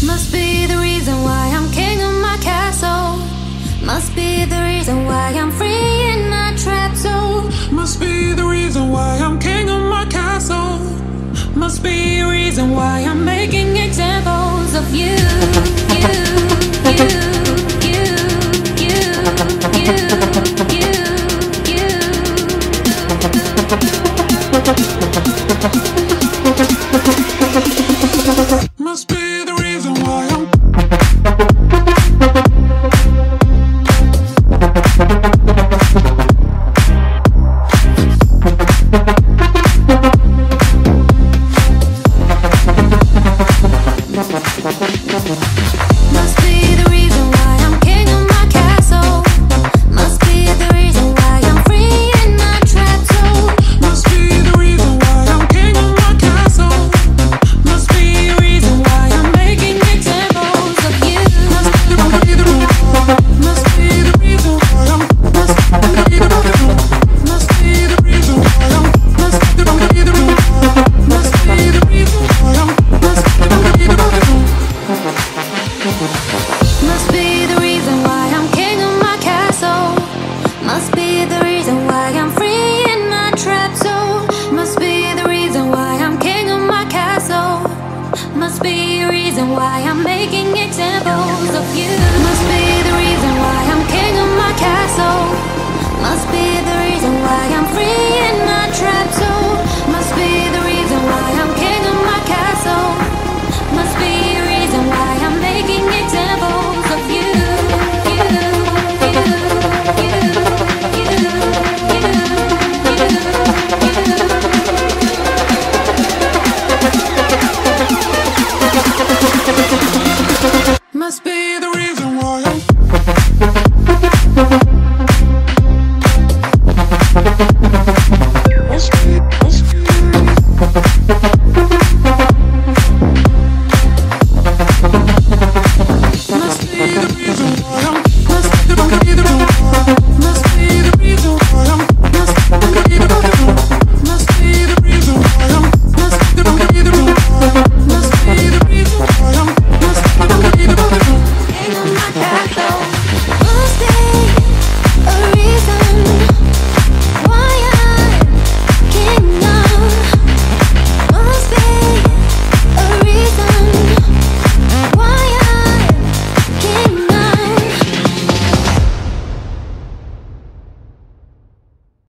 Must be the reason why I'm king of my castle. Must be the reason why I'm free in my trap zone. Must be the reason why I'm king of my castle. Must be a reason why I'm making examples of you. Must be the reason why I'm Must be the reason why I'm king of my castle. Must be the reason why I'm free in my trap zone. Must be the reason why I'm king of my castle. Must be a reason why I'm making examples of you. Must be the reason why I'm Must be the reason why I'm Must be the reason Must be the reason why I'm Must be the reason why I'm Must be the reason why I'm Must be the reason Must be the reason why I'm king of my castle. Must be the reason why I'm free in my trap zone. Must be the reason why I'm king of my castle. Must be a reason why I'm making examples of you. Must be the reason why I'm king of my castle. Must be the reason why I'm free in my trap zone. Must be